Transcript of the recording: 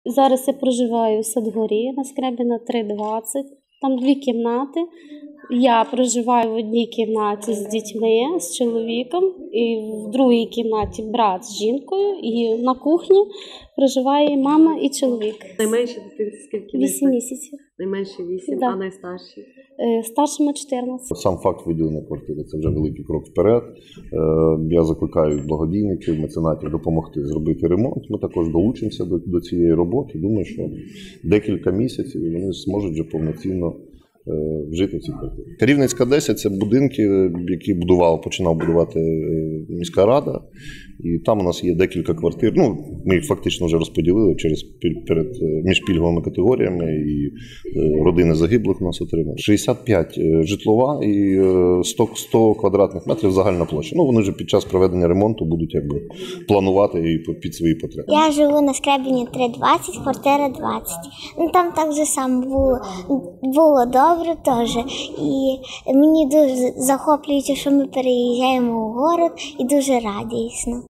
Зараз я проживаю в Садгорі на Скрябіна 3/20. Там 2 кімнати. Я проживаю в одній кімнаті з дітьми, з чоловіком, і в другій кімнаті брат з жінкою, і на кухні проживає мама і чоловік. Найменші дитинці скільки? 8 місяців. Найменші 8, Да. а найстарші? Старшому 14. Сам факт виділення квартири – це вже великий крок вперед. Я закликаю благодійників, меценатів допомогти зробити ремонт. Ми також долучимося до цієї роботи. Думаю, що декілька місяців вони зможуть вже повноцінно жити в цій квартирі. Керівницька 10 – це будинки, які починав будувати міська рада. І там у нас є декілька квартир. Ми їх фактично вже розподілили між пільговими категоріями, і родини загиблих у нас отримали. 65 житлова і 100 квадратних метрів загальна площа. Вони вже під час проведення ремонту будуть планувати і під свої потреби. Я живу на Скрябіні 3/20, квартира 20. Там так же само було добре теж. І мені дуже захоплюється, що ми переїжджаємо у город, і дуже радісно.